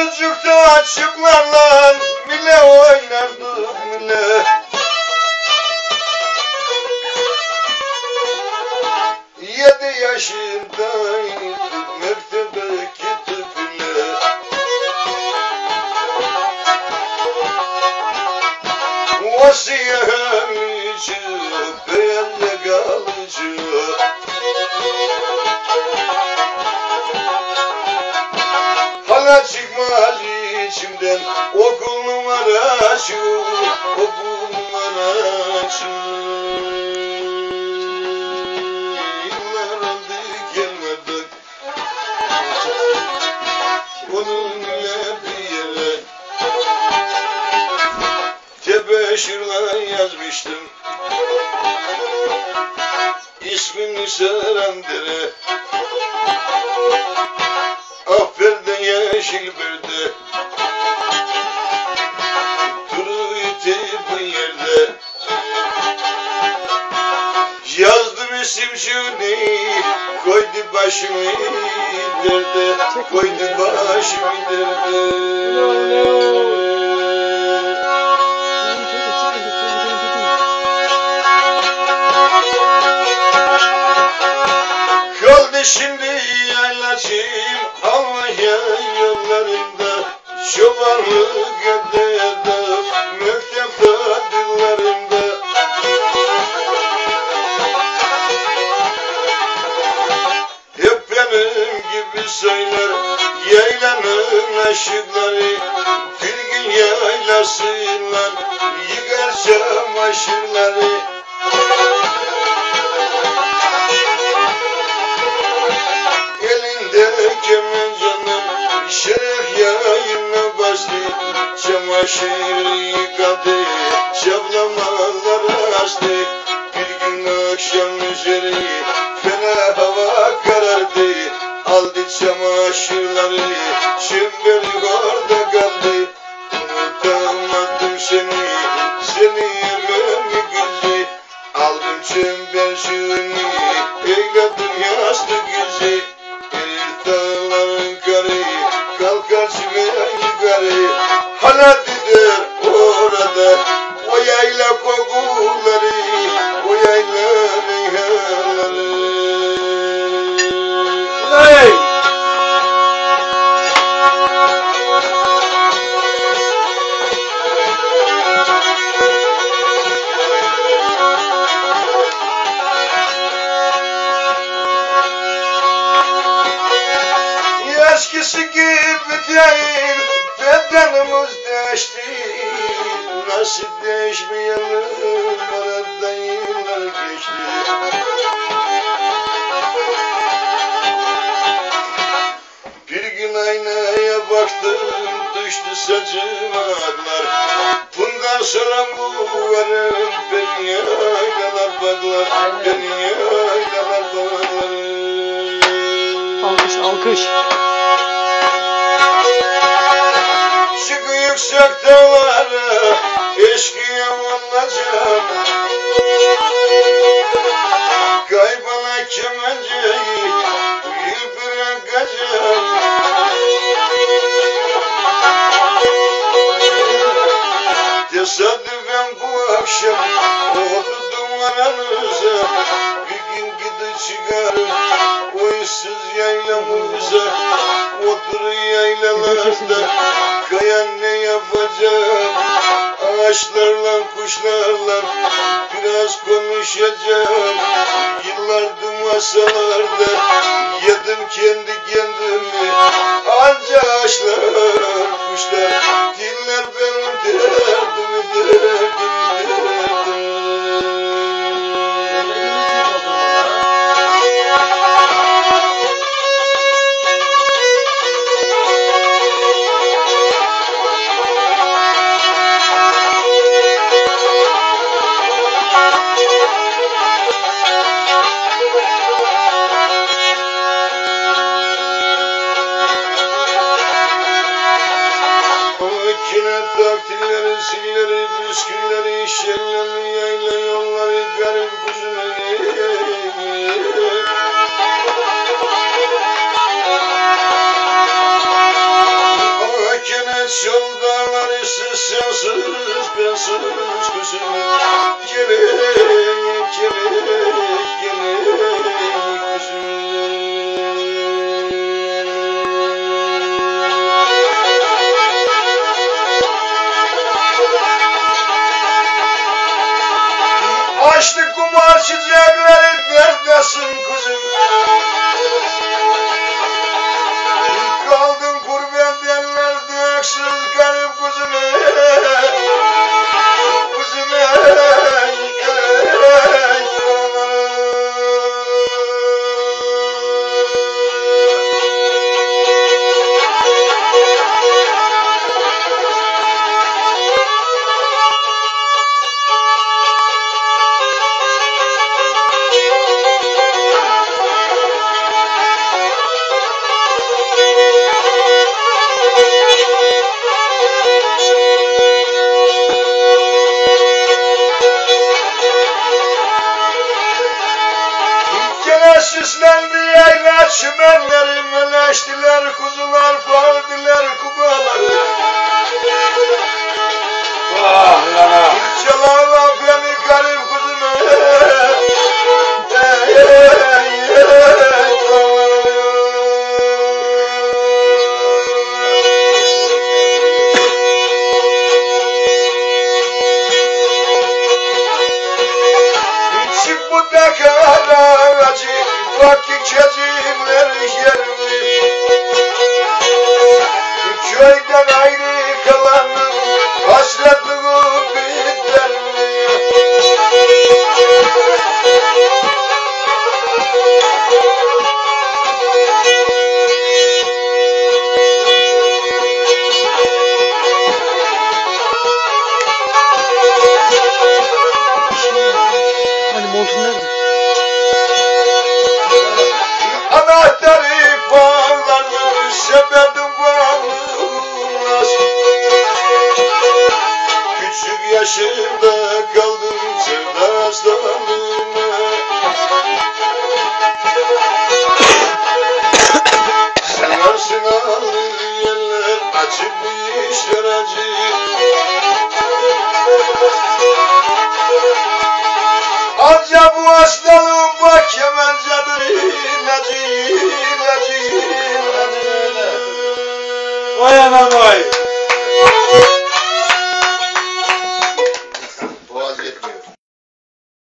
Çocukta çıplarla bile oynardık bile. 7 yaşındaydık mektebe gittik bile. Vasiyemci beyaz yakalıcı. Hala çıkmaz içimden okul numarası, okul numarası. Yıllar oldu gelmedik onunla bir yere. Tebeşirle yazmıştım ismini Serendere. Ahperde yeşil berde duruydu bu yerde. Yazdım isimcini koydu başımı derde, koydu başımı derde. Kaldı şimdi yaylacım Almanya yollarında, çobanlık ederdim mektep tatillerinde. Hep benim gibi söyler yaylanın aşıkları, bir gün yaylasınlar yıkar çamaşırları. Kemencanım şeref yayına bastı, çamaşır yıkadı, çaplamaları açtı. Bir gün akşam üzeri fena hava karardı, aldı çamaşırları, çemberik orada kaldı. Unutamadım seni, seni yememi güzel, aldım çemberciğini, eyledim yastık yüzü. Dağların karı, kalkar çimen yukarı, hala dider orada, o yayla kokuları, o yayla reyhanları. Hey! Eskisi gibi değil, bedenimiz değişti. Nasıl değişmeyelim, arada yıllar geçti. Bir gün aynaya baktım, düştü saçıma aklar. Bundan sonra bu varım, beni yaylalar baklar, beni yaylalar baklar. Alkış, alkış. Çıkı yüksek dağlara eşkıya olacağım. Kaybana kemenceyi bu yıl bırakacağım. Tesadüfen bu akşam oldu dumanınıza. Bir gün gidip çıkarım o ıssız yaylamıza. Otur yaylalarda kayan ne yapacağım? Ağaçlarla kuşlarla biraz konuşacağım. Yıllardır masalarda yedim kendi kendimi. Anca ağaçlar kuşlar dinler benim derdimi derdimi. Takdirleri, zilleri, bisküvi süslendi yayla çimenleri, meleştiler kuzular, pardiler kubaları. Ah yana. Çalala beni garip kuzumu. Çık bu da karacı, fakir çözümler yerimi. Köyden ayrı kalanın hasretliği biter mi? Hani montun nerede? Anahtarı bağlanır, sebebi bağlanmaz. Küçük yaşımda kaldım sevda hastalığına. Seversin alır yerler, acı bu işler acı. Anca bu hastalığın bak kemencedir ilacı, ilacı, ilacı. Vay anam vay.